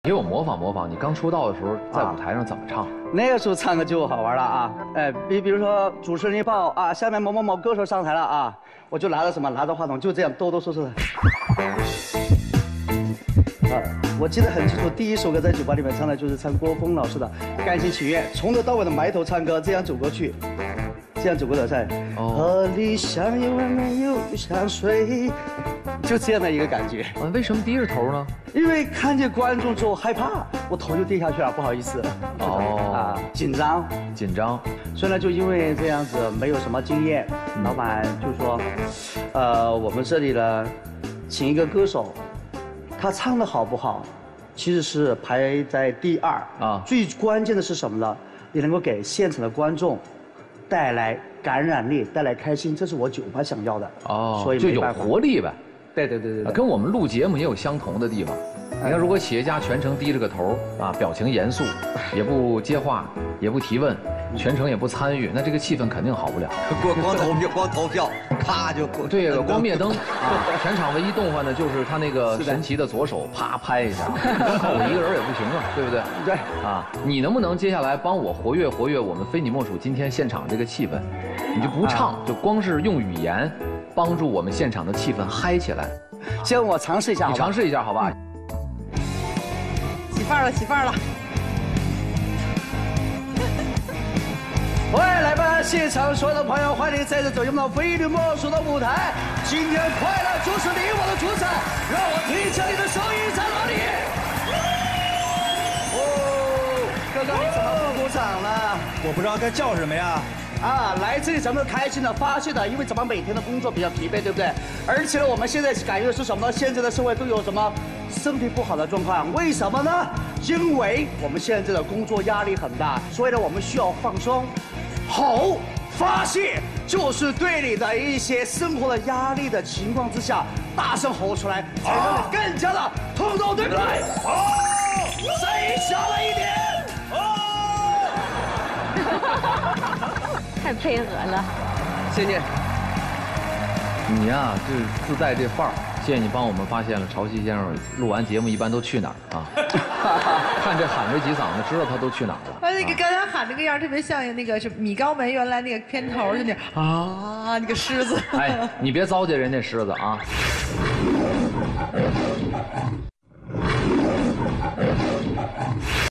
给我模仿模仿，你刚出道的时候在舞台上怎么唱？ 那个时候唱歌就好玩了啊！比如说主持人一报啊，下面某某某歌手上台了啊，我就拿着话筒，就这样哆哆嗦嗦的。我记得很清楚，第一首歌在酒吧里面唱的就是唱郭峰老师的《甘心情愿》，从头到尾的埋头唱歌，这样走过去，这样走过来噻。和理想有完没有相随，就这样的一个感觉。 啊，为什么低着头呢？ 因为看见观众之后害怕，我头就低下去了，不好意思。紧张。所以呢，就因为这样子没有什么经验，老板就说，我们这里呢，请一个歌手，他唱的好不好，其实是排在第二啊。最关键的是什么呢？你能够给现场的观众带来感染力，带来开心，这是我酒吧想要的。所以就有活力呗。 对， 跟我们录节目也有相同的地方。你看，如果企业家全程低着个头啊，表情严肃，也不接话，也不提问，全程也不参与，那这个气氛肯定好不了。 光投票，咔就过。 对，光灭灯啊！全场唯一动换的就是他那个神奇的左手，啪拍一下，靠我一个人也不行啊，对不对？ 对。 啊，你能不能接下来帮我活跃活跃我们非你莫属今天现场这个气氛？你就不唱，就光是用语言帮助我们现场的气氛嗨起来。 先我尝试一下， 你尝试一下好吧？ 起范儿了！ 喂，来吧，现场所有的朋友，欢迎再次走进我们非你莫属的舞台。今天快乐就是你我的主宰，让我听见你的声音在哪里？刚刚你怎么不鼓掌了？ 我不知道该叫什么呀。 来这里咱们开心的发泄的，因为咱们每天的工作比较疲惫，对不对？而且呢，我们现在感觉的是什么呢？现在的社会都有什么身体不好的状况？为什么呢？因为我们现在的工作压力很大，所以呢，我们需要放松，吼发泄，就是对你的一些生活的压力的情况之下，大声吼出来，才让你更加的通透，对不对？声音小了一点。 太配合了， 谢谢。 你呀，就是自带这范儿。谢谢你帮我们发现了潮汐先生录完节目一般都去哪儿啊？看这喊这几嗓子，知道他都去哪儿了。 那个刚才喊那个样特别像那个是米高梅原来那个片头就那那个狮子。 哎，你别糟践人家狮子啊。